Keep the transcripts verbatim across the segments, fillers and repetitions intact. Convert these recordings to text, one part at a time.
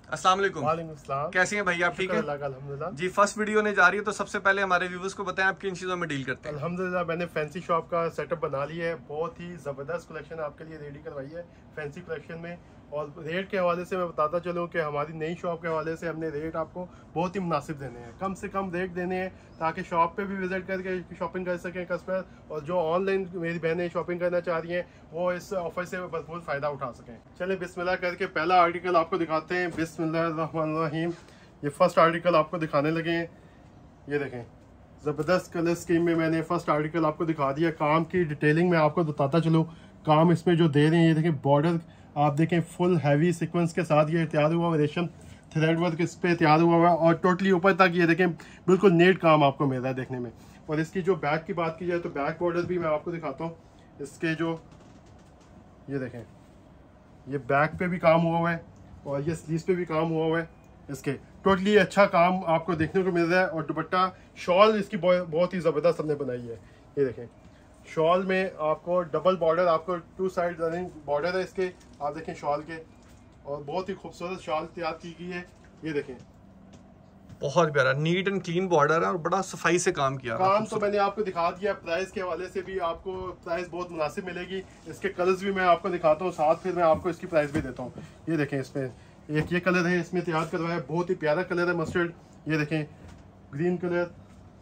अस्सलाम वालेकुम। वालेकुम अस्सलाम। कैसे हैं भाई आप? ठीक है अल्हम्दुलिल्लाह जी। फर्स्ट वीडियो ने जा रही है तो सबसे पहले हमारे व्यूवर्स को बताएं आप किन चीज़ों में डील करते हैं। अल्हम्दुलिल्लाह मैंने फैंसी शॉप का सेटअप बना लिया है। बहुत ही ज़बरदस्त कलेक्शन आपके लिए रेडी करवाई है फैंसी कलेक्शन में। और रेट के हवाले से मैं बताता चलूँ कि हमारी नई शॉप के हवाले से हमने रेट आपको बहुत ही मुनासिब देने हैं, कम से कम रेट देने हैं ताकि शॉप पे भी विजिट करके शॉपिंग कर सकें कस्टमर, और जो ऑनलाइन मेरी बहनें शॉपिंग करना चाह रही हैं वो इस ऑफर से भरपूर फ़ायदा उठा सकें। चलें बिस्मिल्लाह करके पहला आर्टिकल आपको दिखाते हैं। बिस्मिल्लाहिर्रहमानिर्रहीम। ये फर्स्ट आर्टिकल आपको दिखाने लगे हैं। ये देखें ज़बरदस्त कलर स्कीम में मैंने फर्स्ट आर्टिकल आपको दिखा दिया। काम की डिटेलिंग में आपको बताता चलूँ, काम इसमें जो दे रहे हैं ये देखें, बॉर्डर आप देखें फुल हैवी सीक्वेंस के साथ ये तैयार हुआ हुआ, रेशम थ्रेड वर्क इस पे तैयार हुआ हुआ है और टोटली ऊपर तक ये देखें बिल्कुल नेट काम आपको मिल रहा है देखने में। और इसकी जो बैक की बात की जाए तो बैक बॉर्डर भी मैं आपको दिखाता हूँ। इसके जो ये देखें ये बैक पे भी काम हुआ हुआ है और ये स्लीव्स पे भी काम हुआ हुआ है। इसके टोटली अच्छा काम आपको देखने को मिल रहा है। और दुपट्टा शॉल इसकी बहुत ही ज़बरदस्त हमने बनाई है। ये देखें शॉल में आपको डबल बॉर्डर, आपको टू साइड रनिंग बॉर्डर है इसके, आप देखें शॉल के, और बहुत ही खूबसूरत शॉल तैयार की गई है। ये देखें बहुत प्यारा नीट एंड क्लीन बॉर्डर है और बड़ा सफाई से काम किया। काम तो मैंने आपको दिखा दिया। प्राइस के हवाले से भी आपको प्राइस बहुत मुनासिब मिलेगी। इसके कलर्स भी मैं आपको दिखाता हूँ साथ, फिर मैं आपको इसकी प्राइस भी देता हूँ। ये देखें इसमें एक ये कलर है, इसमें तैयार करवाया है, बहुत ही प्यारा कलर है मस्टर्ड। ये देखें ग्रीन कलर,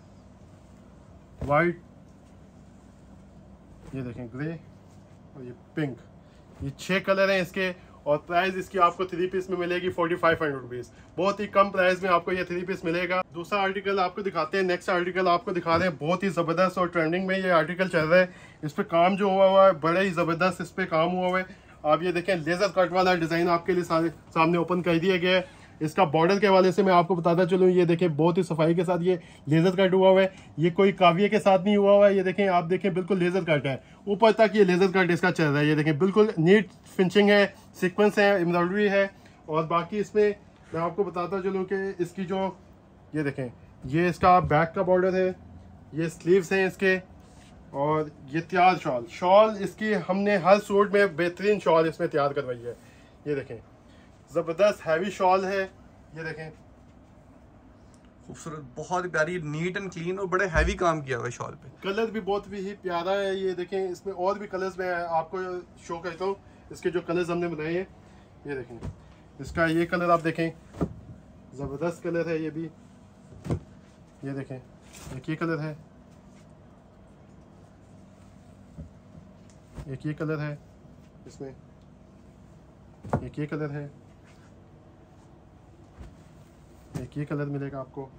वाइट, ये देखें ग्रे और ये पिंक, ये छह कलर हैं इसके। और प्राइस इसकी आपको थ्री पीस में मिलेगी फोर्टी फाइव हंड्रेड रुपीज़। बहुत ही कम प्राइस में आपको ये थ्री पीस मिलेगा। दूसरा आर्टिकल आपको दिखाते हैं। नेक्स्ट आर्टिकल आपको दिखा रहे हैं, बहुत ही ज़बरदस्त और ट्रेंडिंग में ये आर्टिकल चल रहा है। इस पर काम जो हुआ हुआ है बड़ा ही ज़बरदस्त इस पर काम हुआ हुआ है। आप ये देखें लेज़र कट वाला डिज़ाइन आपके लिए सामने ओपन कर दिया गया है। इसका बॉर्डर के हवाले से मैं आपको बताता चलूँ, ये देखें बहुत ही सफाई के साथ ये लेज़र कट हुआ हुआ है। ये कोई काविये के साथ नहीं हुआ हुआ है। ये देखें आप देखें बिल्कुल लेज़र कट है, ऊपर तक ये लेज़र कट इसका चल रहा है। ये देखें बिल्कुल नीट फिनिशिंग है, सीक्वेंस है, एम्ब्रॉयडरी है। और बाकी इसमें मैं आपको बताता चलूँ कि इसकी जो ये देखें ये इसका बैक का बॉर्डर है, ये स्लीव्स हैं इसके, और ये तैयार शॉल शॉल इसकी हमने हर सूट में बेहतरीन शॉल इसमें तैयार करवाई है। ये देखें ज़बरदस्त हैवी शॉल है। ये देखें खूबसूरत, बहुत प्यारी, नीट एंड क्लीन और बड़े हैवी काम किया हुआ है शॉल पे। कलर भी बहुत ही प्यारा है। ये देखें इसमें और भी कलर्स मैं आपको शो करता हूँ, इसके जो कलर्स हमने बनाए हैं। ये देखें इसका ये कलर आप देखें ज़बरदस्त कलर है ये भी। ये देखें एक ये कलर है, एक ये कलर है इसमें, एक ये कलर है, एक ये कलर मिलेगा आपको,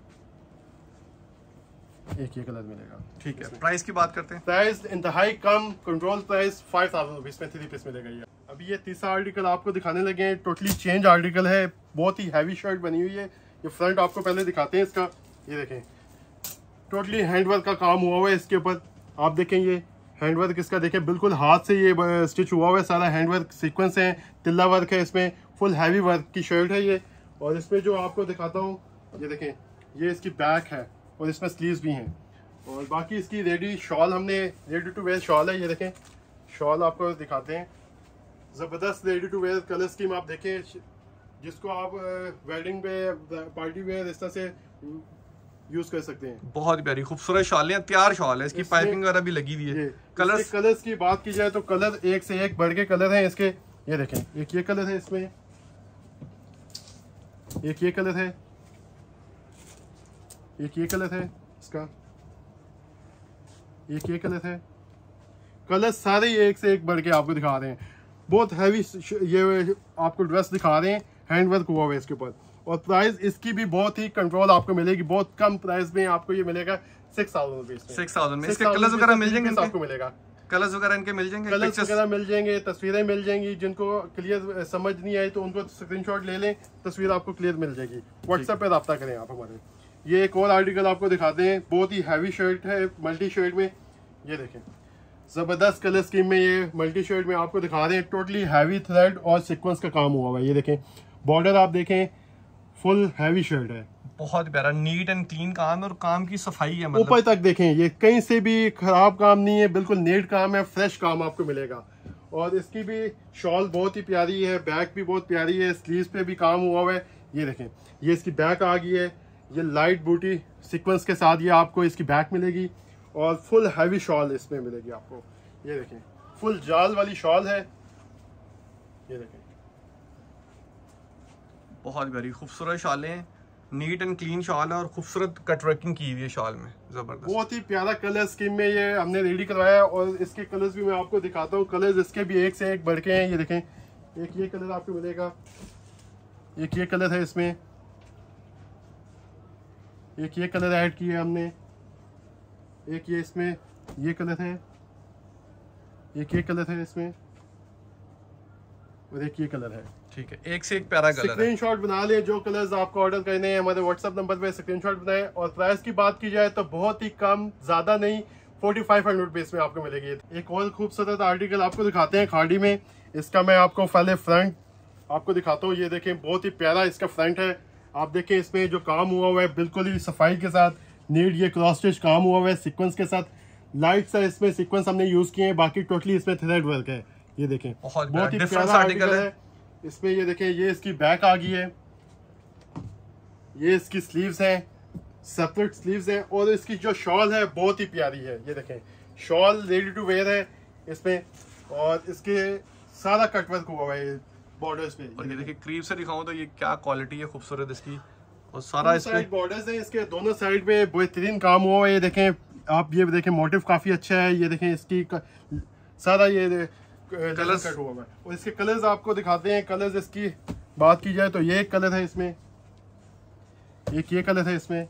एक ये कलर मिलेगा। ठीक है, प्राइस की बात करते हैं। प्राइस इंतहाई कम, control price five thousand rupees में थ्री पीस मिलेगा ये। अभी ये तीसरा आर्टिकल आपको दिखाने लगे हैं, टोटली चेंज आर्टिकल है, बहुत ही हैवी शर्ट बनी हुई है। ये फ्रंट आपको पहले दिखाते हैं इसका। ये देखें टोटली हैंडवर्क का काम हुआ हुआ है इसके ऊपर। आप देखें ये हैंडवर्क इसका देखें बिल्कुल हाथ से ये स्टिच हुआ हुआ है, सारा हैंडवर्क सीक्वेंस है, तिल्ला वर्क है इसमें, फुल हैवी वर्क की शर्ट है ये। और इसमें जो आपको दिखाता हूँ ये देखें ये इसकी बैक है और इसमें स्लीव्स भी हैं। और बाकी इसकी रेडी शॉल हमने रेडी टू वेयर शॉल है। ये देखें शॉल आपको दिखाते हैं, ज़बरदस्त ready to wear colour scheme. आप देखें जिसको आप वेडिंग पे पार्टी वेयर इस तरह से यूज कर सकते हैं। बहुत प्यारी खूबसूरत शॉल है, तैयार शॉल है, इसकी पाइपिंग वगैरह भी लगी हुई है। कलर्स कलर्स की बात की जाए तो कलर एक से एक बढ़ के कलर हैं इसके। ये देखें एक ये कलर है इसमें, एक ये कलर है, एक ये कलर है इसका, एक ये कलर है। कलर सारे एक से एक बढ़ के आपको दिखा रहे हैं। बहुत हैवी ये आपको ड्रेस दिखा रहे हैं, हैंडवर्क हुआ हुआ है इसके ऊपर। और प्राइस इसकी भी बहुत ही कंट्रोल आपको मिलेगी, बहुत कम प्राइस में आपको ये मिलेगा six thousand rupees six thousand में। इसके कलर्स वगैरह मिल जाएंगे आपको मिलेगा, कलर्स वगैरह इनके मिल जाएंगे, कलर्स वगैरह मिल जाएंगे, तस्वीरें मिल जाएंगी। जिनको क्लियर समझ नहीं आई तो उनको स्क्रीनशॉट ले लें, तस्वीर आपको क्लियर मिल जाएगी। व्हाट्सएप पे रब्ता करें आप हमारे। ये एक और आर्टिकल आपको दिखाते हैं, बहुत ही हैवी शर्ट है मल्टी शर्ट में। ये देखें ज़बरदस्त कलर स्कीम में ये मल्टी शर्ट में आपको दिखा रहे हैं, टोटली हैवी थ्रेड और सीक्वेंस का काम हुआ हुआ है। ये देखें बॉर्डर आप देखें फुल हैवी शर्ट है, बहुत प्यारा नीट एंड क्लीन काम है और काम की सफाई है, मतलब ऊपर तक देखें ये कहीं से भी खराब काम नहीं है, बिल्कुल नीट काम है, फ्रेश काम आपको मिलेगा। और इसकी भी शॉल बहुत ही प्यारी है, बैक भी बहुत प्यारी है, स्लीव्स पे भी काम हुआ हुआ है। ये देखें, ये इसकी बैक आ गई है, ये लाइट बूटी सीक्वेंस के साथ ये आपको इसकी बैक मिलेगी और फुल हैवी शॉल इसमें मिलेगी आपको। ये देखें फुल जाल वाली शॉल है, ये देखें बहुत बड़ी खूबसूरत शॉलें, नीट एंड क्लीन शॉल है और खूबसूरत कट वर्किंग की हुई है शॉल में, जबरदस्त। बहुत ही प्यारा कलर स्कीम में ये हमने रेडी करवाया है और इसके कलर्स भी मैं आपको दिखाता हूँ। कलर्स इसके भी एक से एक बढ़ के हैं। ये देखें, एक ये कलर आपको मिलेगा, एक ये कलर है इसमें, एक ये कलर ऐड किया है हमने, एक ये इसमें ये कलर है, एक ये कलर है इसमें और एक ये कलर है। ठीक है, एक से एक प्यारा कलर है। स्क्रीनशॉट बना लें, जो कलर्स आपको ऑर्डर करने हैं हमारे व्हाट्सएप नंबर पे स्क्रीनशॉट बनाएं। और प्राइस की बात की जाए तो बहुत ही कम, ज्यादा नहीं, फोर्टी फाइव हंड्रेड रुपीज में आपको मिलेगी। एक और खूबसूरत आर्टिकल आपको दिखाते हैं खाड़ी में। इसका मैं आपको पहले फ्रंट आपको दिखाता हूँ। ये देखें बहुत ही प्यारा इसका फ्रंट है। आप देखें इसमें जो काम हुआ हुआ है बिल्कुल ही सफाई के साथ, नीट ये क्रॉस स्टिच काम हुआ हुआ है सीक्वेंस के साथ। लाइट सा इसमें सीक्वेंस हमने यूज किए हैं, बाकी टोटली इसमें थ्रेड वर्क है। ये देखें बहुत बहुत ही डिफरेंट प्यारा आर्टिकल है। इसमें ये देखें, ये इसकी बैक आ गई है, ये इसकी स्लीव्स हैं, सेपरेट स्लीव्स हैं और इसकी जो शॉल है बहुत ही प्यारी है। ये देखें शॉल रेडी टू वेयर है इसमें और इसके सारा कटवर्क हुआ है बॉर्डर्स पे। और ये देखिए करीब से दिखाऊं तो ये क्या क्वालिटी है खूबसूरत इसकी, और सारा इसमें बॉर्डर्स हैं इसके दोनों साइड पे बेहतरीन काम हुआ है। ये देखें आप, ये देखें मोटिव काफी अच्छा है। ये देखें इसकी सारा ये कलर्स कट हुआ है और इसके कलर्स आपको दिखाते हैं। कलर्स इसकी बात की जाए तो ये एक कलर है इसमें, एक ये कलर है इसमें,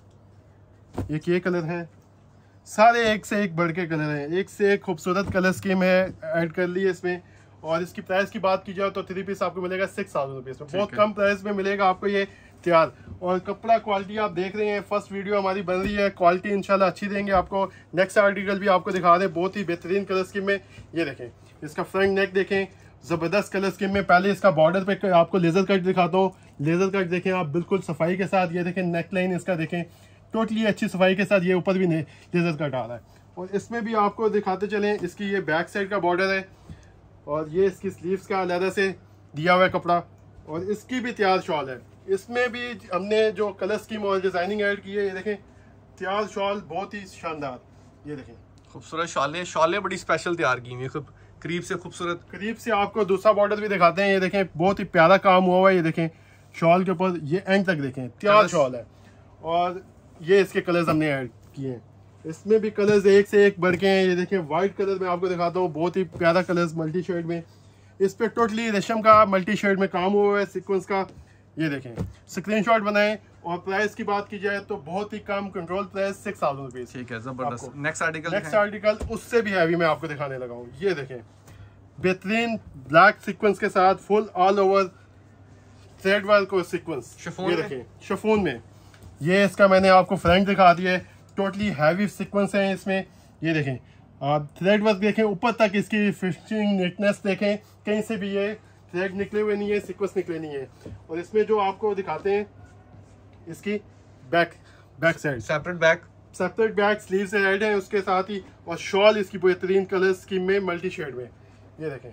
एक ये कलर है, सारे एक से एक बढ़ के कलर हैं, एक से एक खूबसूरत कलर स्कीम है ऐड कर ली है इसमें। और इसकी प्राइस की बात की जाए तो थ्री पीस आपको मिलेगा सिक्स थाउजेंड रुपीज में, बहुत कम प्राइस में मिलेगा आपको ये तैयार। और कपड़ा क्वालिटी आप देख रहे हैं, फर्स्ट वीडियो हमारी बन रही है, क्वालिटी इंशाल्लाह अच्छी देंगे आपको। नेक्स्ट आर्टिकल भी आपको दिखा दें बहुत ही बेहतरीन कलर स्कीम में। ये देखें इसका फ्रंट नेक देखें, जबरदस्त कलर स्कीम में। पहले इसका बॉर्डर पे आपको लेजर कट दिखाता हूँ। लेजर कट देखें आप बिल्कुल सफाई के साथ। ये देखें नेक लाइन इसका देखें टोटली अच्छी सफाई के साथ, ये ऊपर भी लेजर कट आ रहा है। और इसमें भी आपको दिखाते चलें, इसकी ये बैक साइड का बॉर्डर है और ये इसकी स्लीव्स का अलहदा से दिया हुआ है कपड़ा और इसकी भी तैयार शॉल है। इसमें भी हमने जो कलर स्कीम और डिजाइनिंग ऐड की है। ये देखें तैयार शॉल बहुत ही शानदार, ये देखें खूबसूरत शॉलें शॉलें बड़ी स्पेशल तैयार की हुई है, करीब से खूबसूरत। करीब से आपको दूसरा बॉर्डर भी दिखाते हैं। ये देखें बहुत ही प्यारा काम हुआ हुआ है। ये देखें शॉल के ऊपर ये एंड तक देखें तैयार शॉल है और ये इसके कलर्स हमने ऐड किए हैं। इसमें भी कलर्स एक से एक बढ़ के हैं। ये देखें व्हाइट कलर में आपको दिखाता हूँ, बहुत ही प्यारा कलर्स मल्टी शेड में। इस पे टोटली रेशम का मल्टी शेड में काम हुआ है सीक्वेंस का। ये देखें स्क्रीनशॉट बनाएं। और प्राइस की बात की जाए तो बहुत ही कम, control price six thousand rupees. ठीक है, जबरदस्त। नेक्स्ट आर्टिकल नेक्स्ट आर्टिकल उससे भी हैवी मैं आपको दिखाने लगा हूँ। ये देखें बेहतरीन ब्लैक सीक्वेंस के साथ full all over thread work और सीक्वेंस। ये देखें शिफॉन में, ये इसका मैंने आपको फ्रंट दिखा दिया है, टोटली हैवी सीक्वेंस है इसमें। ये देखें आप थ्रेड वर्क देखें ऊपर तक, इसकी फिनिशिंग नीटनेस देखें, कहीं से भी ये थ्रेड निकले हुए नहीं है, सीक्वेंस निकले नहीं है। और इसमें जो आपको दिखाते हैं इसकी back back side separate back separate back sleeve से ऐड है उसके साथ ही, और शॉल इसकी बेहतरीन कलर स्कीम में मल्टी शेड में। ये देखें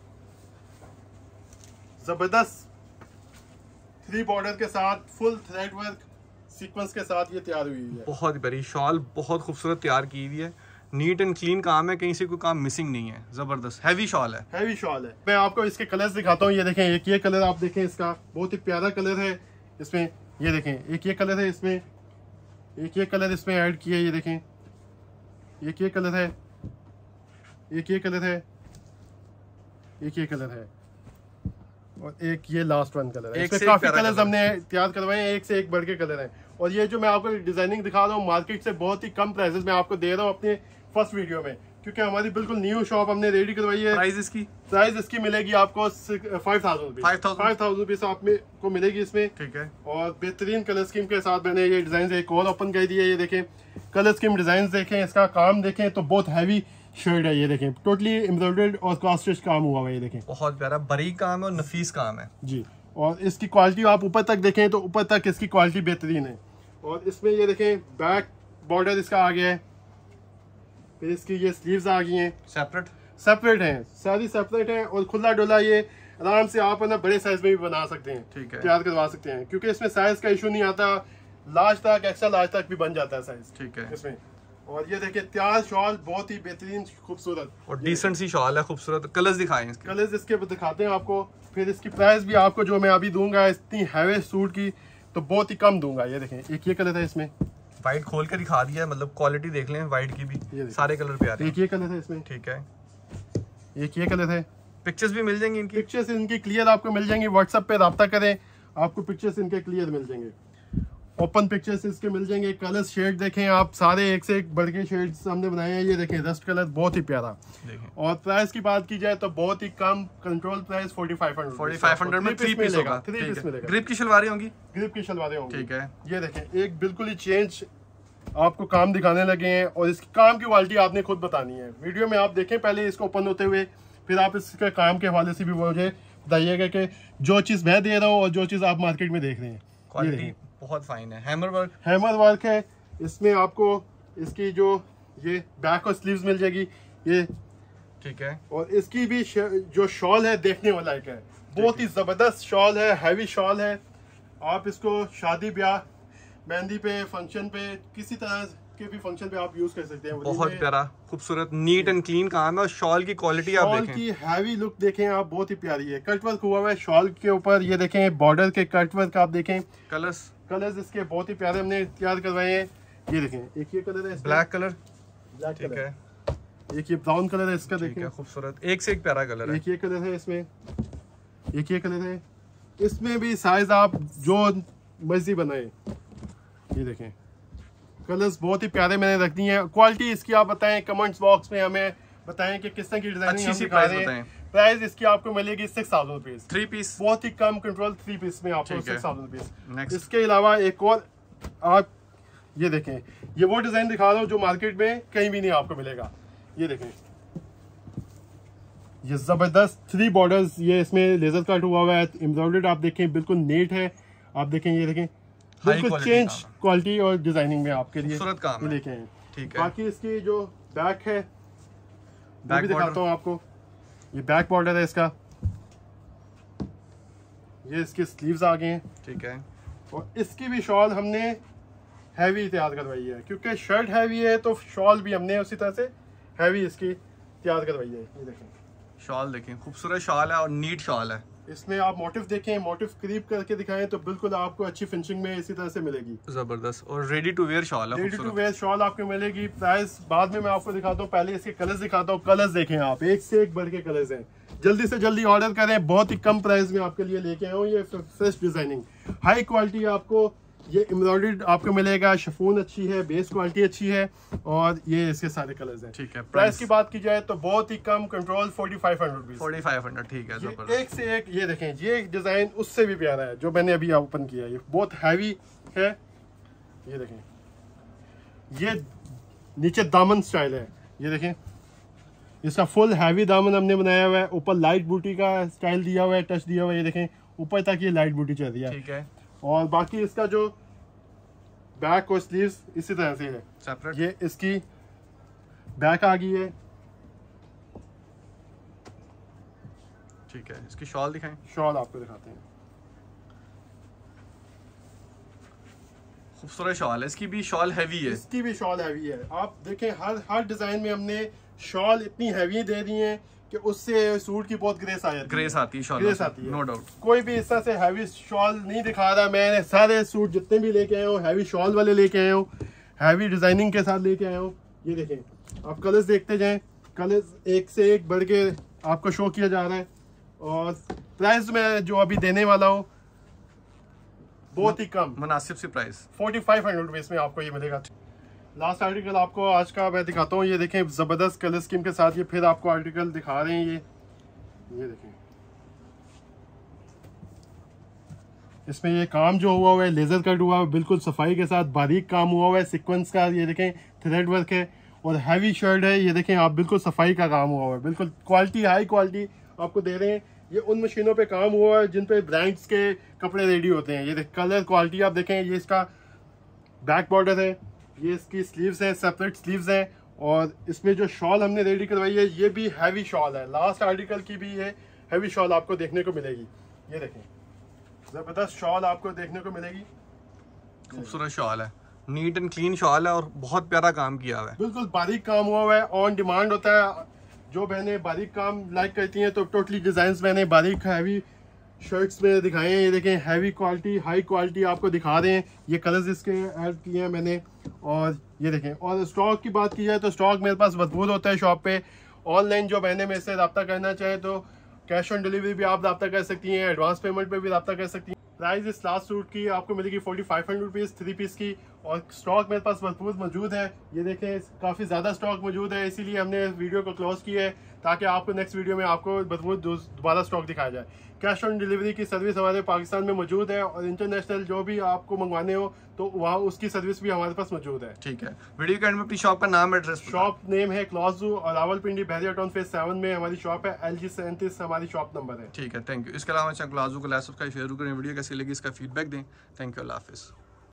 जबरदस्त थ्री बॉर्डर के साथ फुल थ्रेड वर्क सीक्वेंस के साथ ये तैयार हुई है। बहुत बड़ी शॉल, बहुत खूबसूरत तैयार की हुई है, नीट एंड क्लीन काम है, कहीं से कोई काम मिसिंग नहीं है, जबरदस्त हैवी शॉल है। हैवी शॉल है। मैं आपको इसके कलर्स दिखाता हूँ। ये देखें एक ये कलर आप देखें, इसका बहुत ही प्यारा कलर है इसमें। ये देखें एक ये कलर है इसमें, एक ये कलर इसमें ऐड किया है। ये देखें एक ये कलर है, एक ये कलर है, एक ये कलर है और एक ये लास्ट वन कलर है। इसमें काफी कलर्स हमने तैयार करवाए हैं, एक से एक बढ़ के कलर हैं। और ये जो मैं आपको डिजाइनिंग दिखा रहा हूँ मार्केट से बहुत ही कम प्राइसेस में आपको दे रहा हूँ अपने फर्स्ट वीडियो में, क्योंकि हमारी बिल्कुल न्यू शॉप हमने रेडी करवाई है। प्राइस इसकी प्राइस इसकी मिलेगी आपको five thousand five thousand rupees आप में को मिलेगी इसमें। ठीक है। और बेहतरीन कलर स्कीम के साथ मैंने ये डिजाइन एक और ओपन कर दिया है। ये देखें कलर स्कीम डिजाइन देखें, इसका काम देखें तो बहुत हैवी शेड है। ये देखें टोटली एम्ब्रॉयडर्ड और क्रॉस स्टिच काम हुआ है। ये देखें बहुत प्यारा बारीक काम है और नफीस काम है जी। और इसकी क्वालिटी आप ऊपर तक देखें तो ऊपर तक इसकी क्वालिटी बेहतरीन है। और इसमें ये देखें बैक बॉर्डर इसका आ गया है, फिर इसकी ये स्लीव्स आ गई हैं, सेपरेट सेपरेट हैं, सारी सेपरेट हैं। और खुला डुला ये आराम से आप ना बड़े साइज में भी बना सकते हैं, ठीक है, तैयार करवा सकते हैं, क्योंकि इसमें साइज का इशू नहीं आता, लार्ज तक एक्स्ट्रा लार्ज तक भी बन जाता है साइज, ठीक है इसमें। और ये देखिए तैयार शॉल बहुत ही बेहतरीन खूबसूरत और डिसेंट सी शॉल है, खूबसूरत। कलर्स दिखाएं इसके, कलर्स इसके दिखाते हैं आपको। फिर इसकी प्राइस भी आपको जो मैं अभी दूंगा इतनी हैवी सूट की तो बहुत ही कम दूंगा। ये देखें एक ये कलर है इसमें, वाइट खोल के दिखा दिया है, मतलब क्वालिटी देख लें वाइट की भी, सारे कलर पे आ रहे हैं। एक ये कलर है इसमें, ठीक है, एक ये कलर है। पिक्चर्स भी मिल जाएंगी इनकी, पिक्चर्स इनकी क्लियर आपको मिल जाएंगी, व्हाट्सएप पे रब्ता करें, आपको पिक्चर्स इनके क्लियर मिल जाएंगे, ओपन पिक्चर्स इसके मिल जाएंगे। कलर शेड देखें आप, सारे एक से एक बढ़ के शेड्स हमने बनाए हैं। ये देखें रस्ट कलर बहुत ही प्यारा। और प्राइस की बात की जाए तो बहुत ही कम, control price forty five hundred forty five hundred में थ्री पीस होगा, थ्री पीस मिलेगा। ग्रिप की शलवारें होंगी, ग्रिप की शलवारें होंगी, ठीक है। ये देखें एक बिल्कुल ही चेंज आपको काम दिखाने लगे हैं, और इसकी काम की क्वालिटी आपने खुद बतानी है। वीडियो में आप देखें पहले इसको ओपन होते हुए, फिर आप इसके काम के हवाले से भी मुझे बताइएगा कि जो चीज़ मैं दे रहा हूँ और जो चीज़ आप मार्केट में देख रहे हैं, क्वालिटी बहुत फाइन है। हैमर वर्क, हैमर वर्क है इसमें। आपको इसकी जो ये बैक और स्लीव्स मिल जाएगी, ये ठीक है। और इसकी भी जो शॉल है देखने वाला एक है, बहुत ही जबरदस्त शॉल है, हैवी शॉल है। आप इसको शादी ब्याह, मेहंदी पे, फंक्शन पे, किसी तरह के भी फंक्शन पे आप यूज कर सकते हैं। बहुत प्यारा खूबसूरत नीट एंड क्लीन काम है, और शॉल की क्वालिटी आप देखें, शॉल की हैवी लुक देखें आप, बहुत ही प्यारी है। कट वर्क हुआ हुआ है शॉल के ऊपर, ये देखें बॉर्डर के कट वर्क आप देखें। कलर्स कलर्स इसके बहुत ही प्यारे हमने तैयार करवाए हैं। ये देखें एक ये कलर है, ब्लैक कलर, ब्लैक ठीक है। एक ये ब्राउन कलर है इसका, देखें खूबसूरत, एक से एक प्यारा कलर है। एक ये कलर है इसमें, एक ये कलर है इसमें भी। साइज आप जो मर्जी बनाए। ये देखें कलर्स बहुत ही प्यारे मैंने रख दिए हैं। क्वालिटी इसकी आप बताएं कमेंट्स बॉक्स में, हमें बताएं कि किस तरह की डिजाइनिंग हम दिखा रहे हैं। प्राइस इसकी आपको मिलेगी six thousand rupees, three piece, बहुत ही कम कंट्रोल थ्री पीस में आपको सिक्स थाउजेंड रुपीज। इसके अलावा एक और आप ये देखें, ये वो डिजाइन दिखा रहा हूँ जो मार्केट में कहीं भी नहीं आपको मिलेगा। ये देखें ये जबरदस्त थ्री बॉर्डर्स, ये इसमें लेजर कट हुआ हुआ है, एम्ब्रॉयडर्ड आप देखें बिल्कुल नीट है। आप देखें ये देखें बिल्कुल चेंज क्वालिटी और डिजाइनिंग में आपके लिए काम लेके आए, ठीक है। बाकी इसकी जो बैक है वो भी दिखाता हूँ आपको। ये बैक बॉर्डर है इसका, ये इसके स्लीव्स आ गए हैं, ठीक है। और इसकी भी शॉल हमने हैवी तैयार करवाई है, क्योंकि शर्ट हैवी है तो शॉल भी हमने उसी तरह से हैवी इसकी तैयार करवाई है। ये देखें शॉल देखें, खूबसूरत शॉल है और नीट शॉल है। इसमें आप मोटिव देखें, मोटिव क्रीप करके दिखाएं तो बिल्कुल आपको अच्छी फिनिशिंग में इसी तरह से मिलेगी। जबरदस्त, और रेडी टू वेयर शॉल है, रेडी टू वेयर शॉल आपको मिलेगी। प्राइस बाद में मैं आपको दिखाता हूँ, पहले इसके कलर्स दिखाता हूँ। कलर्स देखें आप, एक से एक बढ़ के कलर्स हैं। जल्दी से जल्दी ऑर्डर करें, बहुत ही कम प्राइस में आपके लिए लेके आया हूँ। ये फ्रेश डिजाइनिंग, हाई क्वालिटी आपको ये एम्ब्रॉयडर्ड आपको मिलेगा। शिफॉन अच्छी है, बेस क्वालिटी अच्छी है, और ये इसके सारे कलर्स हैं, ठीक है। प्राइस की बात की जाए तो बहुत ही कम, control forty five hundred rupees, forty five hundred, ठीक है। ये एक से एक, ये देखें ये डिजाइन उससे भी प्यारा है जो मैंने अभी ओपन किया है, ये बहुत हैवी है। ये देखें ये नीचे दामन स्टाइल है, ये देखें इसका फुल हैवी दामन हमने बनाया हुआ है। ऊपर लाइट बूटी का स्टाइल दिया हुआ है, टच दिया हुआ है। ये देखें ऊपर तक ये लाइट बूटी चल रही है, ठीक है। और बाकी इसका जो बैक और स्लीव्स इसी तरह से है सेपरेट। ये इसकी बैक आ गई है, ठीक है। इसकी शॉल दिखाएं, शॉल आपको दिखाते हैं। खूबसूरत शॉल है, इसकी भी शॉल हैवी है, इसकी भी शॉल हैवी है। आप देखें हर हर डिजाइन में हमने शॉल इतनी हैवी दे दी है कि उससे सूट की बहुत ग्रेस आ जाती है, ग्रेस आती है, शॉल ग्रेस आती है, नो डाउट। कोई भी इस तरह से हैवी शॉल नहीं दिखा रहा। मैंने सारे सूट जितने भी लेके आया हूँ हैवी शॉल वाले लेके आया हूँ, हैवी डिजाइनिंग के साथ लेके आया हूँ। ये देखें आप कलर्स देखते जाएं, कलर्स एक से एक बढ़ के आपको शो किया जा रहा है। और प्राइस में जो अभी देने वाला हूँ बहुत ही कम, मुनासिब सी price, forty five hundred rupees में आपको ये मिलेगा। लास्ट आर्टिकल आपको आज का मैं दिखाता हूँ। ये देखें जबरदस्त कलर स्कीम के साथ ये फिर आपको आर्टिकल दिखा रहे हैं। ये ये देखें इसमें ये काम जो हुआ हुआ है लेजर कट हुआ है, बिल्कुल सफाई के साथ बारीक काम हुआ हुआ है सीक्वेंस का। ये देखें थ्रेड वर्क है और हैवी शर्ट है। ये देखें आप बिल्कुल सफाई का काम हुआ हुआ है, बिल्कुल क्वालिटी हाई क्वालिटी आपको दे रहे हैं। ये उन मशीनों पे काम हुआ है जिन पे ब्रांड्स के कपड़े रेडी होते हैं। ये देख कलर क्वालिटी आप देखें, ये इसका बैक बॉर्डर है, ये इसकी स्लीव्स हैं, सेपरेट स्लीव्स हैं। और इसमें जो शॉल हमने रेडी करवाई है ये भी हैवी शॉल है। लास्ट आर्टिकल की भी ये हैवी शॉल आपको देखने को मिलेगी। ये देखें, ज़बरदस्त शॉल आपको देखने को मिलेगी, खूबसूरत शॉल है, नीट एंड क्लीन शॉल है और बहुत प्यारा काम किया हुआ है, बिल्कुल बारीक काम हुआ हुआ है, ऑन डिमांड होता है। जो बहनें बारीक काम लाइक करती हैं तो टोटली डिजाइन मैंने बारीक हैवी शर्ट्स में दिखाए हैं। ये देखें, हैवी क्वालिटी हाई क्वालिटी आपको दिखा रहे हैं, ये कलर्स इसके ऐड किए हैं मैंने। और ये देखें, और स्टॉक की बात की जाए तो स्टॉक मेरे पास भरपूर होता है शॉप पे। ऑनलाइन जो बहनें मेरे से रब्ता करना चाहें तो कैश ऑन डिलीवरी भी आप रब्ता कर सकती हैं, एडवांस पेमेंट पे भी रब्ता कर सकती हैं। प्राइस इस लास्ट सूट की आपको मिलेगी forty five hundred rupees three piece की, और स्टॉक मेरे पास भरपूर मौजूद है। ये देखें, काफ़ी ज़्यादा स्टॉक मौजूद है, इसीलिए हमने वीडियो को क्लोज किया है ताकि आपको नेक्स्ट वीडियो में आपको भरपूर दोबारा स्टॉक दिखाया जाए। कैश ऑन डिलीवरी की सर्विस हमारे पाकिस्तान में मौजूद है, और इंटरनेशनल जो भी आपको मंगवाने हो तो वहाँ उसकी सर्विस भी हमारे पास मौजूद है। ठीक है, वीडियो के एंड में अपनी शॉप का नाम एड्रेस। शॉप नेम है क्लॉजू, और Rawalpindi Bahria town phase seven में हमारी शॉप है, एल जी सैंतीस हमारी शॉप नंबर है। ठीक है, थैंक यू। इसके अलावा क्लाजू को लाइक सब्सक्राइब शेयर करें, वीडियो कैसी लगी इसका फीडबैक दें। थैंक यू, अल्लाह हाफिज़।